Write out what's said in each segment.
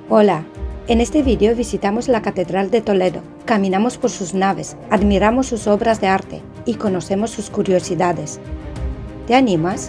Hola, en este vídeo visitamos la Catedral de Toledo, caminamos por sus naves, admiramos sus obras de arte y conocemos sus curiosidades. ¿Te animas?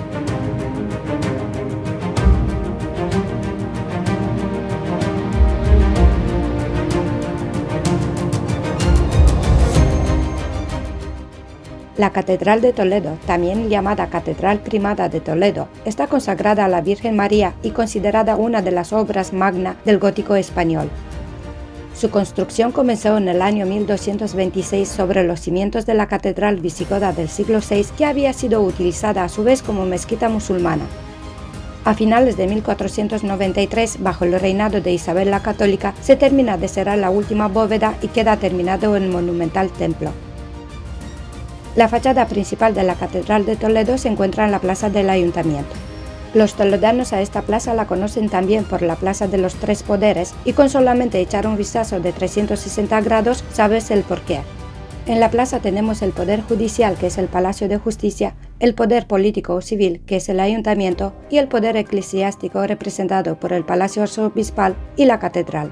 La Catedral de Toledo, también llamada Catedral Primada de Toledo, está consagrada a la Virgen María y considerada una de las obras magna del gótico español. Su construcción comenzó en el año 1226 sobre los cimientos de la catedral visigoda del siglo VI, que había sido utilizada a su vez como mezquita musulmana. A finales de 1493, bajo el reinado de Isabel la Católica, se termina de cerrar la última bóveda y queda terminado el monumental templo. La fachada principal de la Catedral de Toledo se encuentra en la plaza del Ayuntamiento. Los toledanos a esta plaza la conocen también por la Plaza de los Tres Poderes y con solamente echar un vistazo de 360 grados sabes el porqué. En la plaza tenemos el poder judicial, que es el Palacio de Justicia, el poder político o civil, que es el Ayuntamiento, y el poder eclesiástico representado por el Palacio Arzobispal y la Catedral.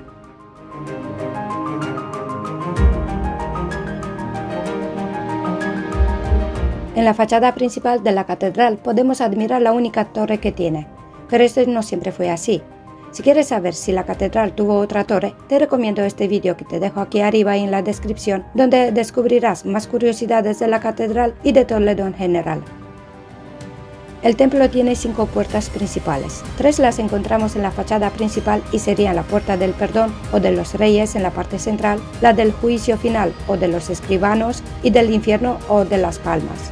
En la fachada principal de la catedral podemos admirar la única torre que tiene, pero esto no siempre fue así. Si quieres saber si la catedral tuvo otra torre, te recomiendo este vídeo que te dejo aquí arriba en la descripción, donde descubrirás más curiosidades de la catedral y de Toledo en general. El templo tiene 5 puertas principales. 3 las encontramos en la fachada principal y serían la Puerta del Perdón o de los Reyes en la parte central, la del Juicio Final o de los Escribanos y del Infierno o de las Palmas.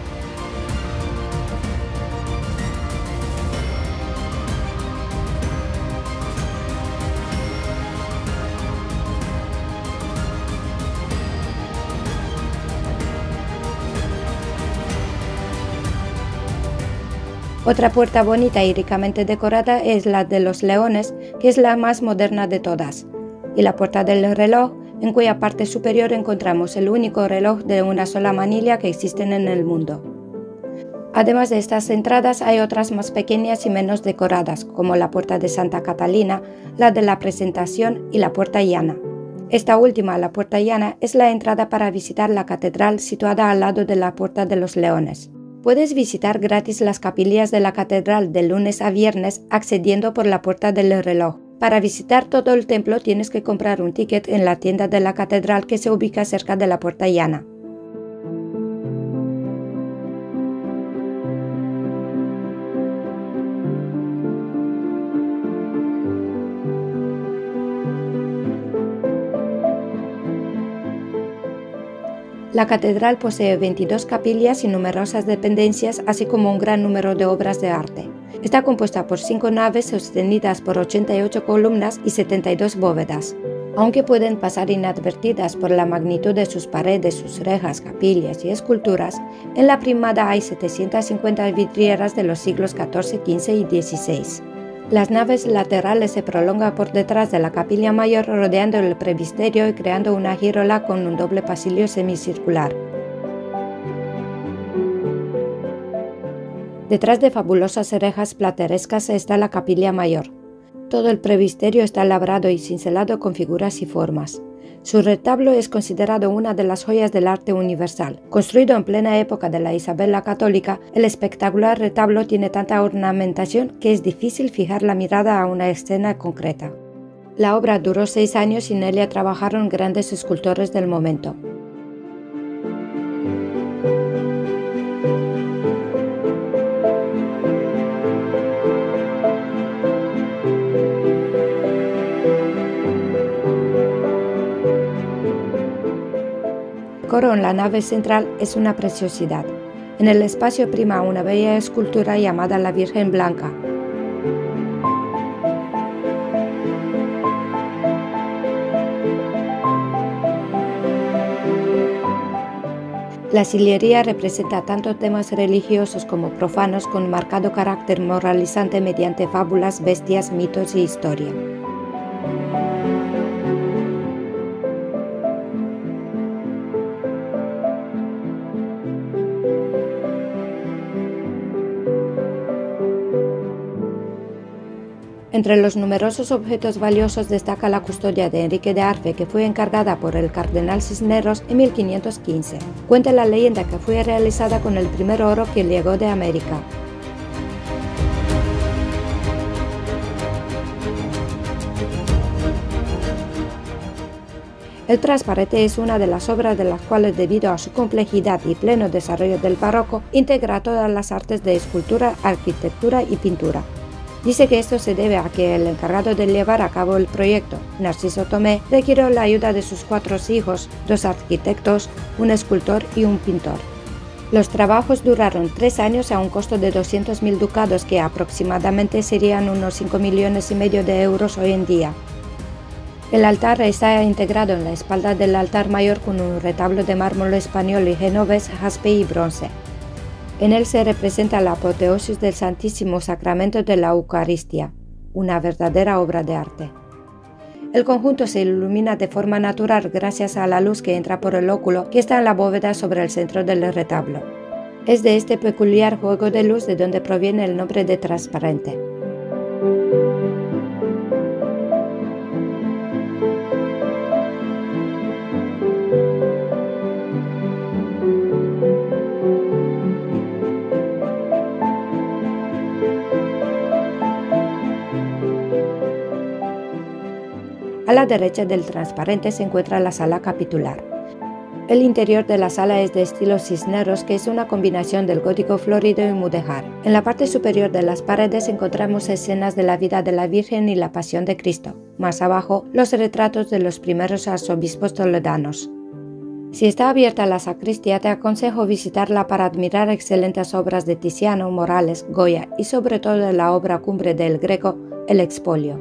Otra puerta bonita y ricamente decorada es la de los leones, que es la más moderna de todas, y la puerta del reloj, en cuya parte superior encontramos el único reloj de una sola manilla que existen en el mundo. Además de estas entradas hay otras más pequeñas y menos decoradas, como la puerta de Santa Catalina, la de la Presentación y la puerta llana. Esta última, la puerta llana, es la entrada para visitar la catedral situada al lado de la puerta de los leones. Puedes visitar gratis las capillas de la catedral de lunes a viernes accediendo por la puerta del reloj. Para visitar todo el templo tienes que comprar un ticket en la tienda de la catedral que se ubica cerca de la puerta llana. La catedral posee 22 capillas y numerosas dependencias, así como un gran número de obras de arte. Está compuesta por 5 naves sostenidas por 88 columnas y 72 bóvedas. Aunque pueden pasar inadvertidas por la magnitud de sus paredes, sus rejas, capillas y esculturas, en la primada hay 750 vidrieras de los siglos XIV, XV y XVI. Las naves laterales se prolongan por detrás de la capilla mayor rodeando el presbiterio y creando una girola con un doble pasillo semicircular. Detrás de fabulosas rejas platerescas está la capilla mayor. Todo el presbiterio está labrado y cincelado con figuras y formas. Su retablo es considerado una de las joyas del arte universal. Construido en plena época de la Isabel la Católica, el espectacular retablo tiene tanta ornamentación que es difícil fijar la mirada a una escena concreta. La obra duró 6 años y en ella trabajaron grandes escultores del momento. El coro en la nave central es una preciosidad. En el espacio prima una bella escultura llamada la Virgen Blanca. La sillería representa tanto temas religiosos como profanos con marcado carácter moralizante mediante fábulas, bestias, mitos y historia. Entre los numerosos objetos valiosos destaca la custodia de Enrique de Arfe, que fue encargada por el cardenal Cisneros en 1515. Cuenta la leyenda que fue realizada con el primer oro que llegó de América. El transparente es una de las obras de las cuales, debido a su complejidad y pleno desarrollo del barroco, integra todas las artes de escultura, arquitectura y pintura. Dice que esto se debe a que el encargado de llevar a cabo el proyecto, Narciso Tomé, requirió la ayuda de sus 4 hijos, 2 arquitectos, un escultor y un pintor. Los trabajos duraron 3 años a un costo de 200.000 ducados, que aproximadamente serían unos 5,5 millones de euros hoy en día. El altar está integrado en la espalda del altar mayor con un retablo de mármol español y genovés, jaspe y bronce. En él se representa la apoteosis del Santísimo Sacramento de la Eucaristía, una verdadera obra de arte. El conjunto se ilumina de forma natural gracias a la luz que entra por el óculo que está en la bóveda sobre el centro del retablo. Es de este peculiar juego de luz de donde proviene el nombre de transparente. A la derecha del transparente se encuentra la sala capitular. El interior de la sala es de estilo Cisneros, que es una combinación del gótico florido y mudéjar. En la parte superior de las paredes encontramos escenas de la vida de la Virgen y la Pasión de Cristo. Más abajo, los retratos de los primeros arzobispos toledanos. Si está abierta la sacristía, te aconsejo visitarla para admirar excelentes obras de Tiziano, Morales, Goya y sobre todo de la obra cumbre del Greco, el expolio.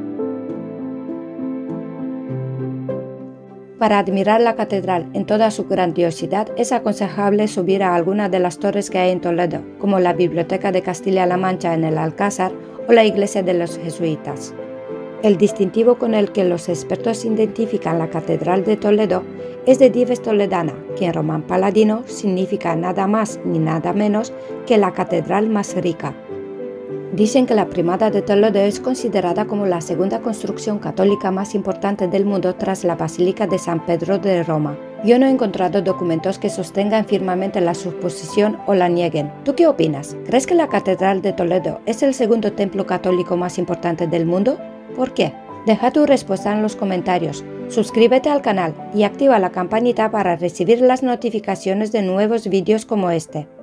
Para admirar la catedral en toda su grandiosidad es aconsejable subir a alguna de las torres que hay en Toledo, como la Biblioteca de Castilla-La Mancha en el Alcázar o la iglesia de los jesuitas. El distintivo con el que los expertos identifican la Catedral de Toledo es de Dives Toledana, que en román paladino significa nada más ni nada menos que la catedral más rica. Dicen que la Primada de Toledo es considerada como la segunda construcción católica más importante del mundo tras la Basílica de San Pedro de Roma. Yo no he encontrado documentos que sostengan firmemente la suposición o la nieguen. ¿Tú qué opinas? ¿Crees que la Catedral de Toledo es el segundo templo católico más importante del mundo? ¿Por qué? Deja tu respuesta en los comentarios, suscríbete al canal y activa la campanita para recibir las notificaciones de nuevos vídeos como este.